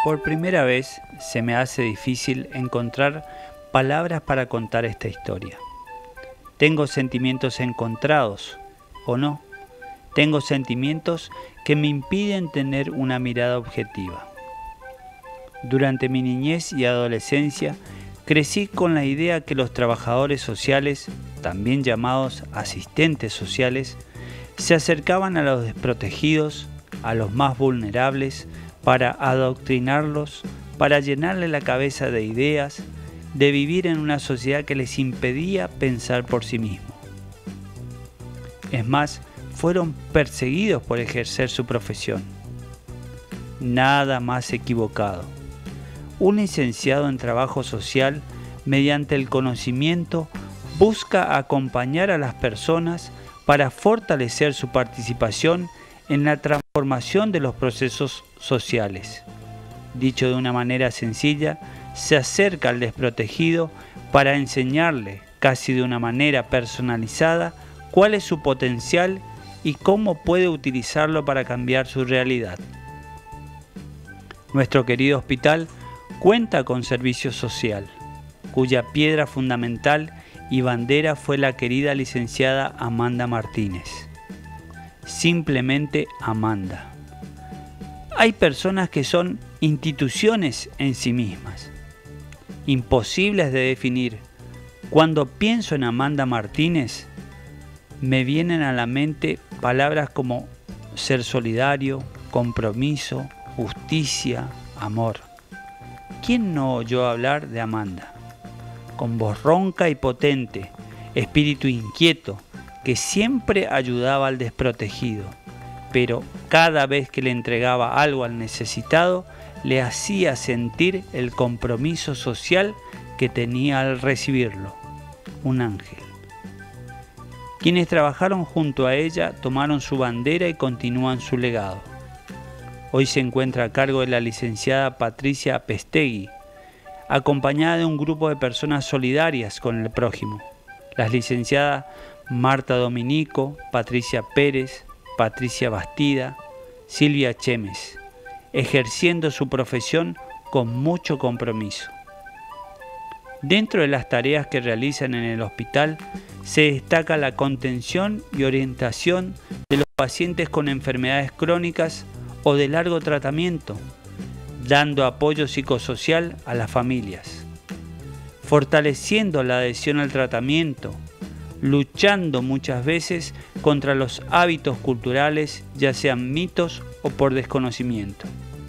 Por primera vez se me hace difícil encontrar palabras para contar esta historia. Tengo sentimientos encontrados, ¿o no? Tengo sentimientos que me impiden tener una mirada objetiva. Durante mi niñez y adolescencia crecí con la idea que los trabajadores sociales, también llamados asistentes sociales, se acercaban a los desprotegidos, a los más vulnerables, para adoctrinarlos, para llenarle la cabeza de ideas, de vivir en una sociedad que les impedía pensar por sí mismos. Es más, fueron perseguidos por ejercer su profesión. Nada más equivocado. Un licenciado en trabajo social, mediante el conocimiento, busca acompañar a las personas para fortalecer su participación en la transformación de los procesos sociales. Dicho de una manera sencilla, se acerca al desprotegido para enseñarle, casi de una manera personalizada, cuál es su potencial y cómo puede utilizarlo para cambiar su realidad. Nuestro querido hospital cuenta con servicio social, cuya piedra fundamental y bandera fue la querida licenciada Amanda Martínez. Simplemente Amanda. Hay personas que son instituciones en sí mismas, imposibles de definir. Cuando pienso en Amanda Martínez, me vienen a la mente palabras como ser solidario, compromiso, justicia, amor. ¿Quién no oyó hablar de Amanda? Con voz ronca y potente, espíritu inquieto, que siempre ayudaba al desprotegido, pero cada vez que le entregaba algo al necesitado, le hacía sentir el compromiso social que tenía al recibirlo. Un ángel. Quienes trabajaron junto a ella tomaron su bandera y continúan su legado. Hoy se encuentra a cargo de la licenciada Patricia Pestegui, acompañada de un grupo de personas solidarias con el prójimo. Las licenciadas Marta Dominico, Patricia Pérez, Patricia Bastida, Silvia Chemes, ejerciendo su profesión con mucho compromiso. Dentro de las tareas que realizan en el hospital se destaca la contención y orientación de los pacientes con enfermedades crónicas o de largo tratamiento, dando apoyo psicosocial a las familias, fortaleciendo la adhesión al tratamiento, luchando muchas veces contra los hábitos culturales, ya sean mitos o por desconocimiento.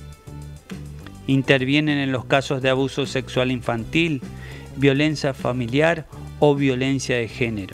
Intervienen en los casos de abuso sexual infantil, violencia familiar o violencia de género.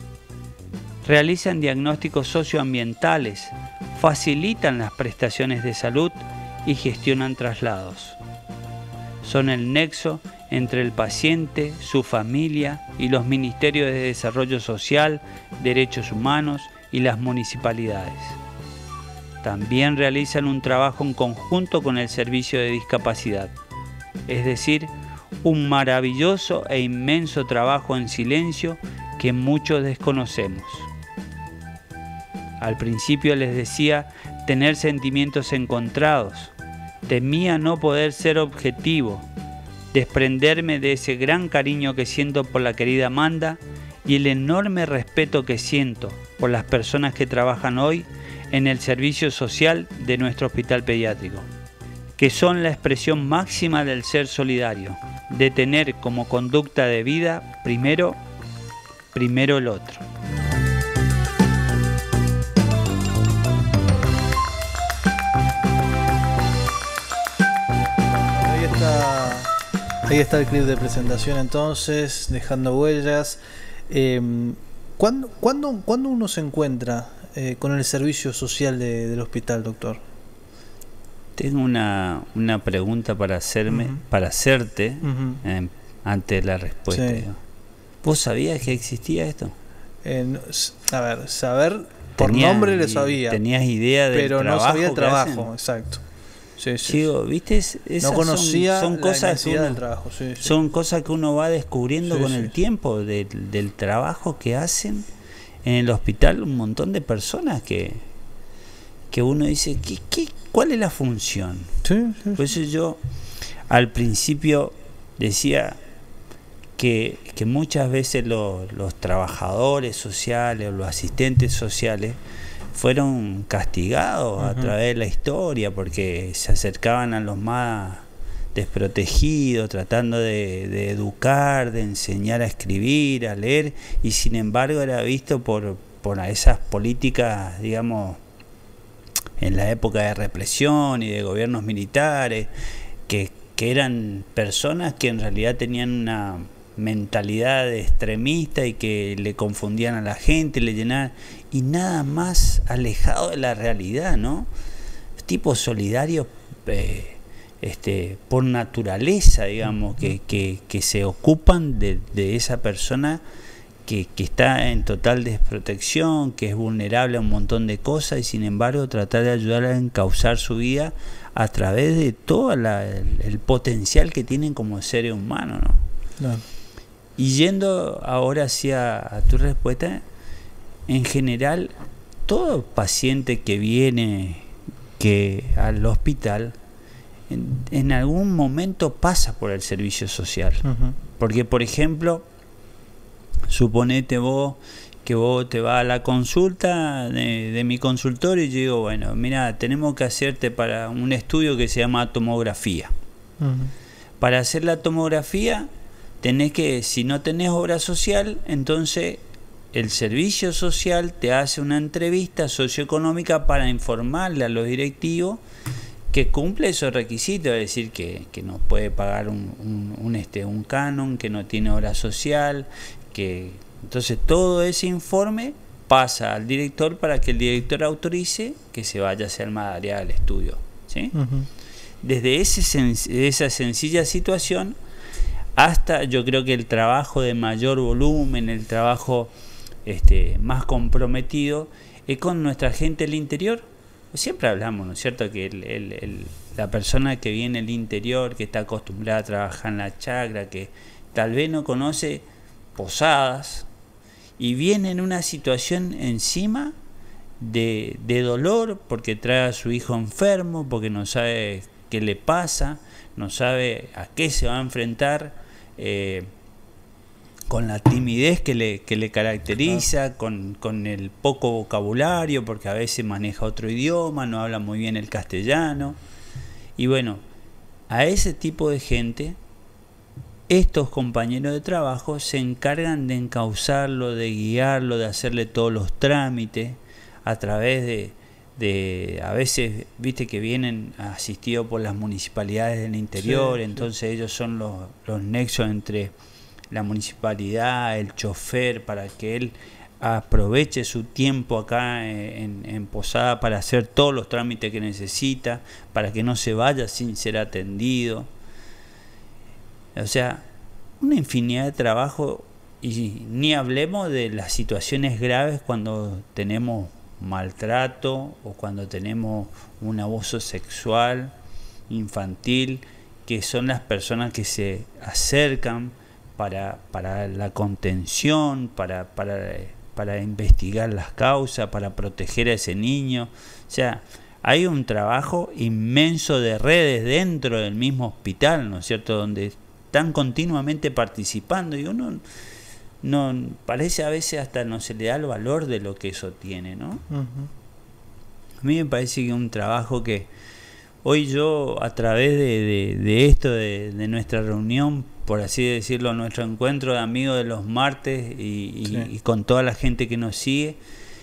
Realizan diagnósticos socioambientales, facilitan las prestaciones de salud y gestionan traslados. Son el nexo entre el paciente, su familia y los ministerios de Desarrollo Social, Derechos Humanos y las municipalidades. También realizan un trabajo en conjunto con el Servicio de Discapacidad, es decir, un maravilloso e inmenso trabajo en silencio que muchos desconocemos. Al principio les decía tener sentimientos encontrados, temía no poder ser objetivo, desprenderme de ese gran cariño que siento por la querida Amanda y el enorme respeto que siento por las personas que trabajan hoy en el servicio social de nuestro hospital pediátrico, que son la expresión máxima del ser solidario, de tener como conducta de vida primero el otro. Ahí está el clip de presentación entonces, dejando huellas. ¿Cuándo uno se encuentra con el servicio social del hospital, doctor? Tengo una pregunta para hacerte antes de la respuesta. Sí. ¿Vos sabías que existía esto? A ver, saber por nombre le sabía. ¿Tenías idea del trabajo? Pero no sabía el trabajo, exacto. Sí. Chico, ¿viste? Esas no conocía son cosas del trabajo. Sí. Son cosas que uno va descubriendo con el tiempo del trabajo que hacen en el hospital un montón de personas que que uno dice, ¿cuál es la función? Sí, sí, Por eso yo al principio decía que muchas veces los trabajadores sociales o los asistentes sociales fueron castigados a través de la historia porque se acercaban a los más desprotegidos, tratando de educar, de enseñar a escribir, a leer, y sin embargo era visto por esas políticas, digamos, en la época de represión y de gobiernos militares, que eran personas que en realidad tenían una mentalidad extremista y que le confundían a la gente, le llenaban, y nada más alejado de la realidad, ¿no? Tipos solidarios por naturaleza, digamos, que se ocupan de esa persona que está en total desprotección, que es vulnerable a un montón de cosas, y sin embargo tratar de ayudar a encauzar su vida a través de todo el potencial que tienen como seres humanos, ¿no? Claro. Y yendo ahora hacia a tu respuesta, en general, todo paciente que viene al hospital, en algún momento pasa por el servicio social. Porque, por ejemplo, suponete que vos te vas a la consulta de mi consultorio y yo digo, bueno, mira, tenemos que hacerte para un estudio que se llama tomografía. Para hacer la tomografía tenés que, si no tenés obra social, entonces el servicio social te hace una entrevista socioeconómica para informarle a los directivos que cumple esos requisitos, es decir, que no puede pagar un canon, que no tiene obra social, que entonces todo ese informe pasa al director para que el director autorice que se vaya a hacer más área del estudio, ¿sí? Desde esa sencilla situación hasta, yo creo que el trabajo de mayor volumen, el trabajo más comprometido, es con nuestra gente del interior. Siempre hablamos, ¿no es cierto?, que la persona que viene del interior, que está acostumbrada a trabajar en la chacra, que tal vez no conoce Posadas, y viene en una situación encima de dolor porque trae a su hijo enfermo, porque no sabe qué le pasa, no sabe a qué se va a enfrentar, con la timidez que le caracteriza, con el poco vocabulario, porque a veces maneja otro idioma, no habla muy bien el castellano. Y bueno, a ese tipo de gente, estos compañeros de trabajo se encargan de encauzarlo, de guiarlo, de hacerle todos los trámites a través de a veces, viste que vienen asistidos por las municipalidades del interior, sí, entonces sí, ellos son los nexos entre la municipalidad, el chofer, para que él aproveche su tiempo acá en Posada para hacer todos los trámites que necesita, para que no se vaya sin ser atendido. O sea, una infinidad de trabajo, y ni hablemos de las situaciones graves cuando tenemos maltrato o cuando tenemos un abuso sexual infantil, que son las personas que se acercan para la contención, para investigar las causas, para proteger a ese niño. O sea, hay un trabajo inmenso de redes dentro del mismo hospital, ¿no es cierto?, donde están continuamente participando, y uno no parece, a veces hasta no se le da el valor de lo que eso tiene, ¿no? A mí me parece que es un trabajo que hoy yo, a través de esto, de nuestra reunión, por así decirlo, nuestro encuentro de amigos de los martes, y con toda la gente que nos sigue,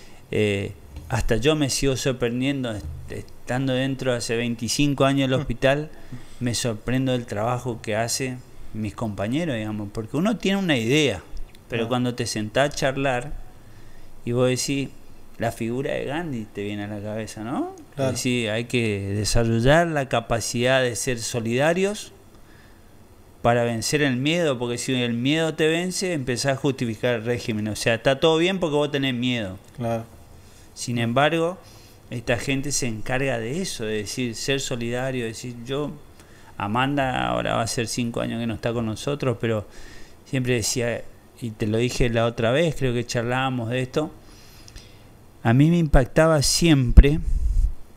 hasta yo me sigo sorprendiendo, estando dentro hace 25 años del hospital, me sorprendo del trabajo que hacen mis compañeros, digamos, porque uno tiene una idea, pero cuando te sentás a charlar y vos decís, la figura de Gandhi te viene a la cabeza, ¿no? Claro. Es decir, hay que desarrollar la capacidad de ser solidarios para vencer el miedo, porque si el miedo te vence, empezás a justificar el régimen. O sea, está todo bien porque vos tenés miedo. Claro. Sin embargo, esta gente se encarga de eso, de decir, ser solidario, decir, yo, Amanda ahora va a ser 5 años que no está con nosotros, pero siempre decía, y te lo dije la otra vez, creo que charlábamos de esto, a mí me impactaba siempre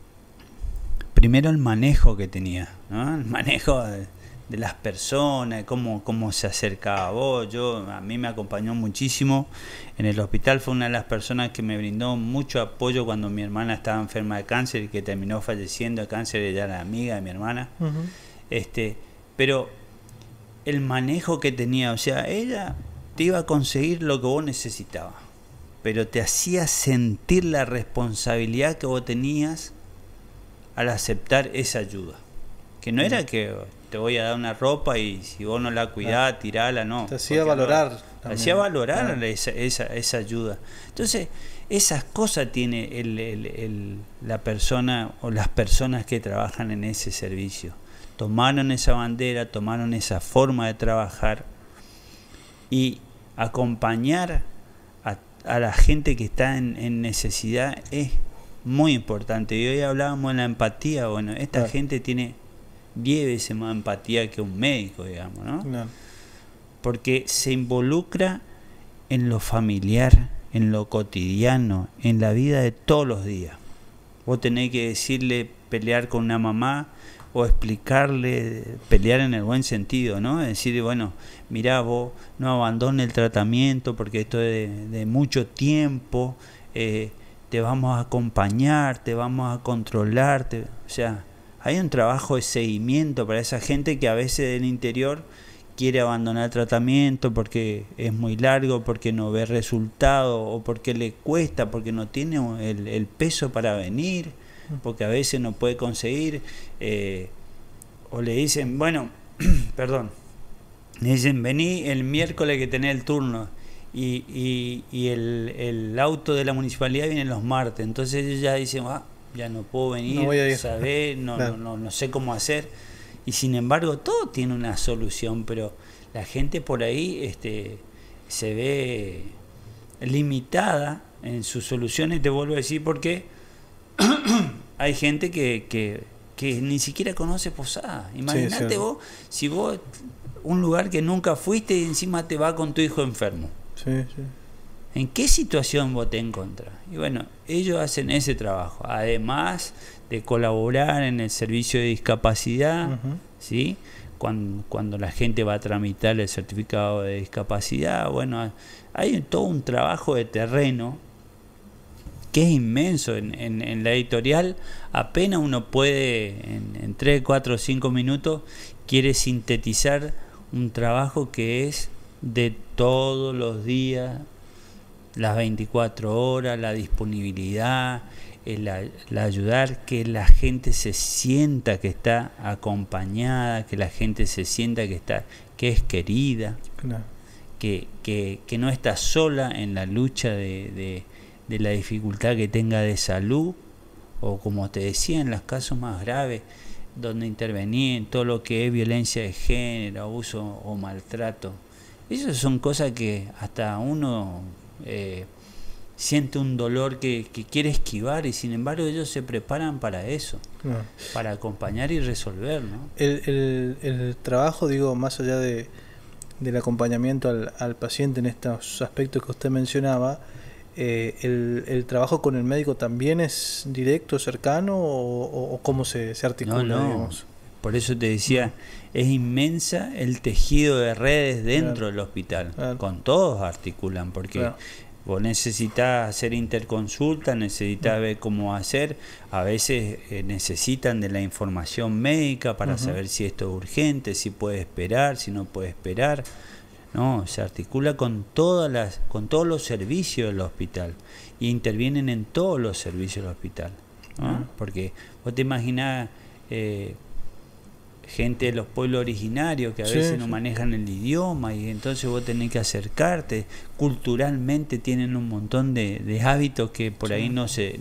primero el manejo que tenía, ¿no? El manejo de las personas, cómo se acercaba a vos. A mí me acompañó muchísimo en el hospital, fue una de las personas que me brindó mucho apoyo cuando mi hermana estaba enferma de cáncer y que terminó falleciendo de cáncer. Ella era amiga de mi hermana. Pero el manejo que tenía, o sea, ella te iba a conseguir lo que vos necesitabas, pero te hacía sentir la responsabilidad que vos tenías al aceptar esa ayuda. Que no era que te voy a dar una ropa y si vos no la cuidás, tirala, no. Te hacía valorar. Te hacía valorar esa ayuda. Entonces, esas cosas tiene la persona o las personas que trabajan en ese servicio. Tomaron esa bandera, tomaron esa forma de trabajar y acompañar a la gente que está en necesidad es muy importante. Y hoy hablábamos de la empatía. Bueno, esta gente tiene 10 veces más empatía que un médico, digamos, ¿no? Porque se involucra en lo familiar, en lo cotidiano, en la vida de todos los días. Vos tenés que decirle, pelear con una mamá o explicarle, pelear en el buen sentido, ¿no? Decirle, bueno, mirá, vos no abandones el tratamiento porque esto es de mucho tiempo, te vamos a acompañar, te vamos a controlar, o sea, hay un trabajo de seguimiento para esa gente que a veces del interior quiere abandonar el tratamiento porque es muy largo, porque no ve resultado o porque le cuesta, porque no tiene el peso para venir, porque a veces no puede conseguir, o le dicen, bueno, perdón, le dicen, vení el miércoles que tenés el turno y el auto de la municipalidad viene los martes, entonces ellos ya dicen, ya no puedo venir, no sé cómo hacer. Y sin embargo todo tiene una solución, pero la gente por ahí se ve limitada en sus soluciones. Te vuelvo a decir porque hay gente que ni siquiera conoce Posada. Imagínate vos, si vos un lugar que nunca fuiste y encima te va con tu hijo enfermo. ¿En qué situación vos te encontrás? Y bueno, ellos hacen ese trabajo, además de colaborar en el servicio de discapacidad, ¿sí? Cuando la gente va a tramitar el certificado de discapacidad, bueno, hay todo un trabajo de terreno que es inmenso. En la editorial apenas uno puede, en 3, 4, 5 minutos, quiere sintetizar un trabajo que es de todos los días, las 24 horas, la disponibilidad, el ayudar, que la gente se sienta que está acompañada, que la gente se sienta que es querida, que no está sola en la lucha de la dificultad que tenga de salud, o como te decía, en los casos más graves, donde intervenía en todo lo que es violencia de género, abuso o maltrato. Esas son cosas que hasta uno siente un dolor que quiere esquivar, y sin embargo ellos se preparan para eso, para acompañar y resolver, ¿no? El trabajo, digo, más allá del acompañamiento al paciente en estos aspectos que usted mencionaba, el trabajo con el médico también es directo, cercano, o cómo se articula, digamos. Por eso te decía, es inmensa el tejido de redes dentro del hospital. Con todos articulan, porque vos necesitas hacer interconsulta, necesitas ver cómo hacer. A veces necesitan de la información médica para saber si esto es urgente, si puede esperar, si no puede esperar. No, se articula con todos los servicios del hospital, y intervienen en todos los servicios del hospital, ¿no? Porque vos te imaginás gente de los pueblos originarios que a veces no manejan el idioma, y entonces vos tenés que acercarte. Culturalmente tienen un montón de hábitos que por ahí no se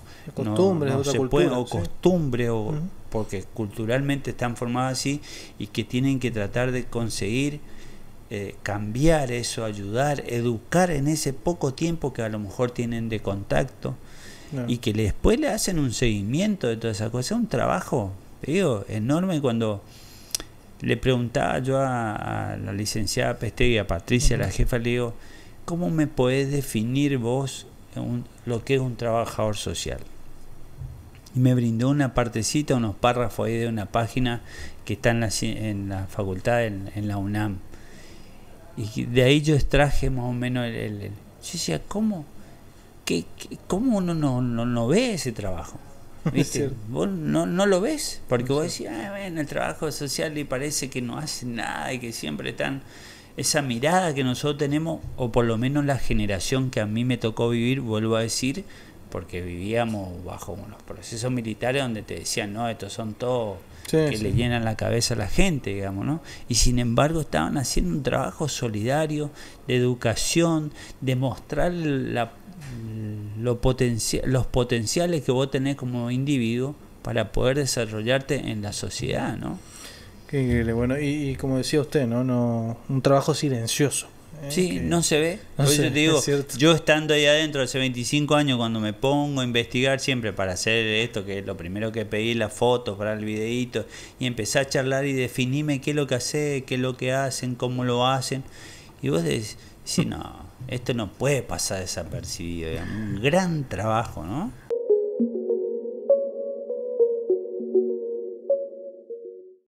pueden, o costumbres, porque culturalmente están formados así, y que tienen que tratar de conseguir cambiar eso, ayudar, educar en ese poco tiempo que a lo mejor tienen de contacto, y que después le hacen un seguimiento de todas esas cosas. Es un trabajo, digo, enorme. Cuando le preguntaba yo a la licenciada Pestegui, a Patricia, la jefa, le digo, ¿cómo me podés definir vos lo que es un trabajador social? y me brindó una partecita, unos párrafos ahí de una página que está en la facultad, en la UNAM. Y de ahí yo extraje más o menos yo decía, ¿cómo uno no ve ese trabajo? ¿Viste? Vos no lo ves, porque vos decís, bueno, el trabajo social y parece que no hace nada y que siempre están... Esa mirada que nosotros tenemos, o por lo menos la generación que a mí me tocó vivir, vuelvo a decir, porque vivíamos bajo unos procesos militares donde te decían, no, estos son todos que le llenan la cabeza a la gente, digamos, ¿no? Y sin embargo estaban haciendo un trabajo solidario, de educación, de mostrar los potenciales que vos tenés como individuo para poder desarrollarte en la sociedad, ¿no? Bueno, y como decía usted, ¿no? Un trabajo silencioso. Sí, no se ve. Por eso te digo, yo estando ahí adentro hace 25 años, cuando me pongo a investigar siempre para hacer esto, que es lo primero que pedí, las fotos para el videíto, y empecé a charlar y definirme qué es lo que hace, qué es lo que hacen, cómo lo hacen, y vos decís, no, esto no puede pasar desapercibido, digamos, un gran trabajo, ¿no?